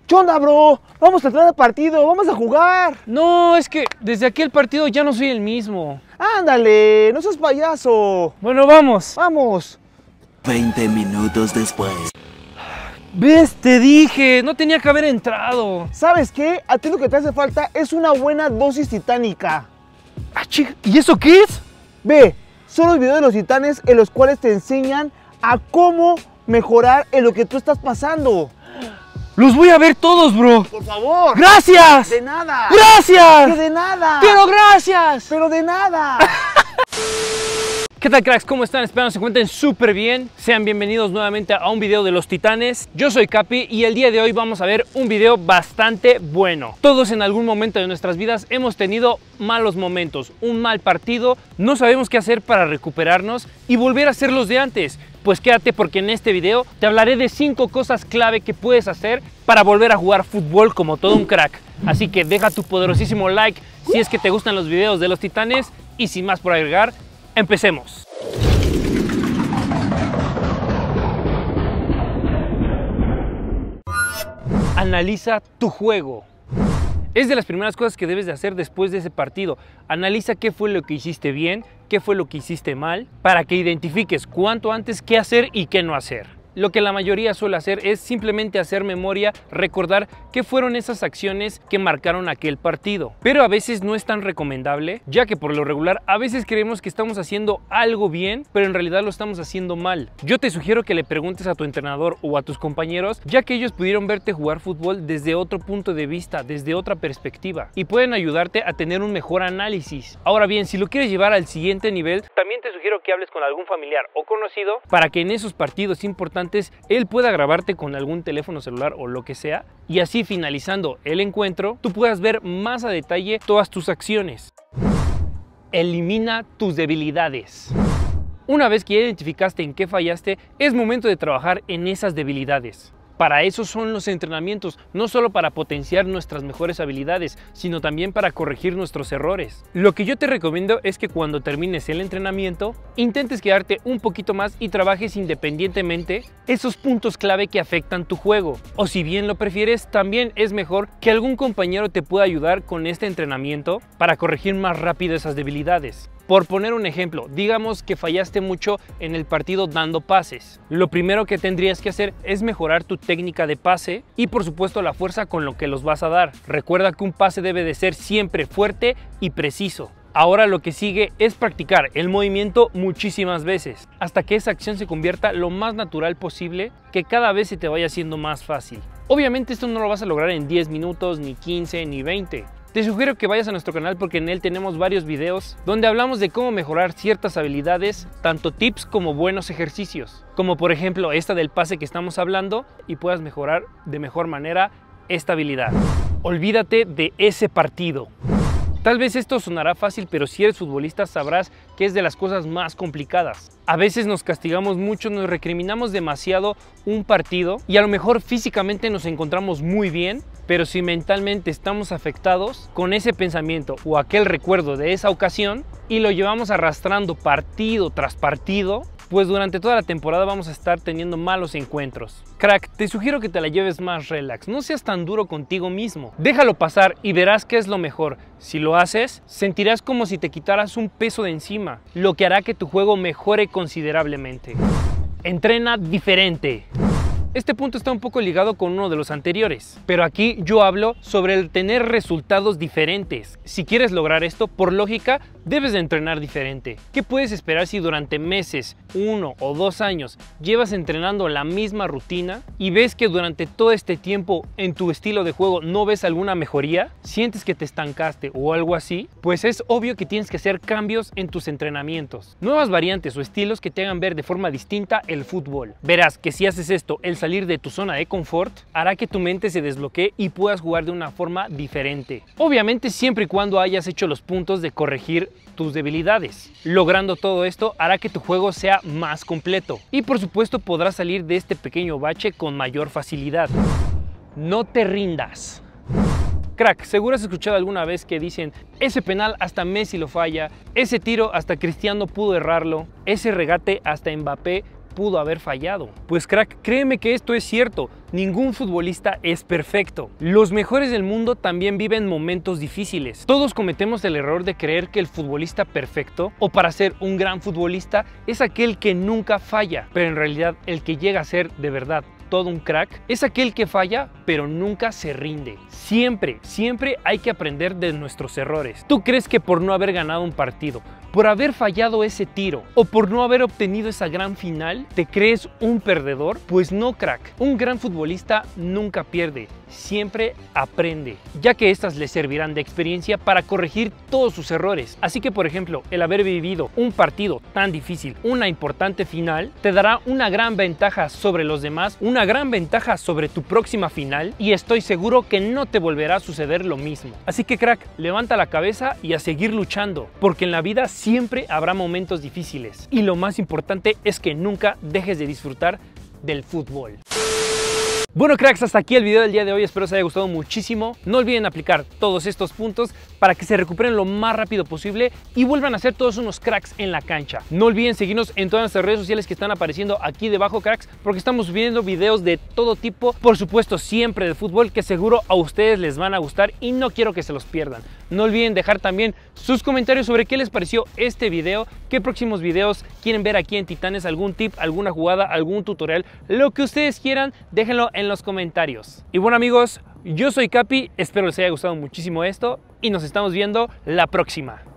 ¿Qué onda, bro? Vamos a entrar al partido, vamos a jugar. No, es que desde aquel partido ya no soy el mismo. Ándale, no seas payaso. Bueno, vamos. Vamos. 20 minutos después. ¿Ves? Te dije, no tenía que haber entrado. ¿Sabes qué? A ti lo que te hace falta es una buena dosis titánica. Ah, chica, ¿y eso qué es? Ve, son los videos de los titanes en los cuales te enseñan a cómo mejorar en lo que tú estás pasando. Los voy a ver todos, bro. Por favor. ¡Gracias! De nada. ¡Gracias! Que de nada. ¡Pero gracias! Pero de nada. ¿Qué tal, cracks? ¿Cómo están? Espero que se encuentren súper bien. Sean bienvenidos nuevamente a un video de los titanes. Yo soy Capi y el día de hoy vamos a ver un video bastante bueno. Todos en algún momento de nuestras vidas hemos tenido malos momentos, un mal partido, no sabemos qué hacer para recuperarnos y volver a ser los de antes. Pues quédate porque en este video te hablaré de 5 cosas clave que puedes hacer para volver a jugar fútbol como todo un crack. Así que deja tu poderosísimo like si es que te gustan los videos de los titanes y sin más por agregar, empecemos. Analiza tu juego. Es de las primeras cosas que debes de hacer después de ese partido. Analiza qué fue lo que hiciste bien, qué fue lo que hiciste mal, para que identifiques cuanto antes qué hacer y qué no hacer. Lo que la mayoría suele hacer es simplemente hacer memoria, recordar qué fueron esas acciones que marcaron aquel partido. Pero a veces no es tan recomendable, ya que por lo regular a veces creemos que estamos haciendo algo bien, pero en realidad lo estamos haciendo mal. Yo te sugiero que le preguntes a tu entrenador o a tus compañeros, ya que ellos pudieron verte jugar fútbol desde otro punto de vista, desde otra perspectiva, y pueden ayudarte a tener un mejor análisis. Ahora bien, si lo quieres llevar al siguiente nivel, también te sugiero que hables con algún familiar o conocido para que en esos partidos importantes él pueda grabarte con algún teléfono celular o lo que sea, y así finalizando el encuentro tú puedas ver más a detalle todas tus acciones. Elimina tus debilidades. Una vez que ya identificaste en qué fallaste, es momento de trabajar en esas debilidades. Para eso son los entrenamientos, no solo para potenciar nuestras mejores habilidades, sino también para corregir nuestros errores. Lo que yo te recomiendo es que cuando termines el entrenamiento, intentes quedarte un poquito más y trabajes independientemente esos puntos clave que afectan tu juego. O si bien lo prefieres, también es mejor que algún compañero te pueda ayudar con este entrenamiento para corregir más rápido esas debilidades. Por poner un ejemplo, digamos que fallaste mucho en el partido dando pases. Lo primero que tendrías que hacer es mejorar tu técnica de pase y por supuesto la fuerza con lo que los vas a dar. Recuerda que un pase debe de ser siempre fuerte y preciso. Ahora lo que sigue es practicar el movimiento muchísimas veces, hasta que esa acción se convierta lo más natural posible, que cada vez se te vaya haciendo más fácil. Obviamente esto no lo vas a lograr en 10 minutos, ni 15, ni 20. Te sugiero que vayas a nuestro canal porque en él tenemos varios videos donde hablamos de cómo mejorar ciertas habilidades, tanto tips como buenos ejercicios, como por ejemplo esta del pase que estamos hablando, y puedas mejorar de mejor manera esta habilidad. Olvídate de ese partido. Tal vez esto sonará fácil, pero si eres futbolista sabrás que es de las cosas más complicadas. A veces nos castigamos mucho, nos recriminamos demasiado un partido y a lo mejor físicamente nos encontramos muy bien, pero si mentalmente estamos afectados con ese pensamiento o aquel recuerdo de esa ocasión y lo llevamos arrastrando partido tras partido, pues durante toda la temporada vamos a estar teniendo malos encuentros. Crack, te sugiero que te la lleves más relax, no seas tan duro contigo mismo. Déjalo pasar y verás qué es lo mejor. Si lo haces, sentirás como si te quitaras un peso de encima, lo que hará que tu juego mejore considerablemente. Entrena diferente. Este punto está un poco ligado con uno de los anteriores, pero aquí yo hablo sobre el tener resultados diferentes. Si quieres lograr esto, por lógica, debes de entrenar diferente. ¿Qué puedes esperar si durante meses, 1 o 2 años, llevas entrenando la misma rutina y ves que durante todo este tiempo en tu estilo de juego no ves alguna mejoría? ¿Sientes que te estancaste o algo así? Pues es obvio que tienes que hacer cambios en tus entrenamientos. Nuevas variantes o estilos que te hagan ver de forma distinta el fútbol. Verás que si haces esto, el salir de tu zona de confort hará que tu mente se desbloquee y puedas jugar de una forma diferente. Obviamente siempre y cuando hayas hecho los puntos de corregir tus debilidades. Logrando todo esto hará que tu juego sea más completo y por supuesto podrás salir de este pequeño bache con mayor facilidad. No te rindas. Crack, seguro has escuchado alguna vez que dicen: ese penal hasta Messi lo falla, ese tiro hasta Cristiano pudo errarlo, ese regate hasta Mbappé pudo haber fallado. Pues crack, créeme que esto es cierto. Ningún futbolista es perfecto. Los mejores del mundo también viven momentos difíciles. Todos cometemos el error de creer que el futbolista perfecto, o para ser un gran futbolista, es aquel que nunca falla. Pero en realidad el que llega a ser de verdad todo un crack es aquel que falla pero nunca se rinde. Siempre hay que aprender de nuestros errores. ¿Tú crees que por no haber ganado un partido, por haber fallado ese tiro o por no haber obtenido esa gran final, te crees un perdedor? Pues no, crack. Un gran futbolista nunca pierde, siempre aprende, ya que estas le servirán de experiencia para corregir todos sus errores. Así que, por ejemplo, el haber vivido un partido tan difícil, una importante final, te dará una gran ventaja sobre los demás, una gran ventaja sobre tu próxima final, y estoy seguro que no te volverá a suceder lo mismo. Así que, crack, levanta la cabeza y a seguir luchando, porque en la vida siempre habrá momentos difíciles, y lo más importante es que nunca dejes de disfrutar del fútbol. Bueno, cracks, hasta aquí el video del día de hoy. Espero os haya gustado muchísimo. No olviden aplicar todos estos puntos para que se recuperen lo más rápido posible y vuelvan a ser todos unos cracks en la cancha. No olviden seguirnos en todas nuestras redes sociales que están apareciendo aquí debajo, cracks, porque estamos subiendo videos de todo tipo, por supuesto siempre de fútbol, que seguro a ustedes les van a gustar y no quiero que se los pierdan. No olviden dejar también sus comentarios sobre qué les pareció este video, qué próximos videos quieren ver aquí en Titanes, algún tip, alguna jugada, algún tutorial, lo que ustedes quieran, déjenlo en los comentarios. Y bueno, amigos, yo soy Capi, espero les haya gustado muchísimo esto y nos estamos viendo la próxima.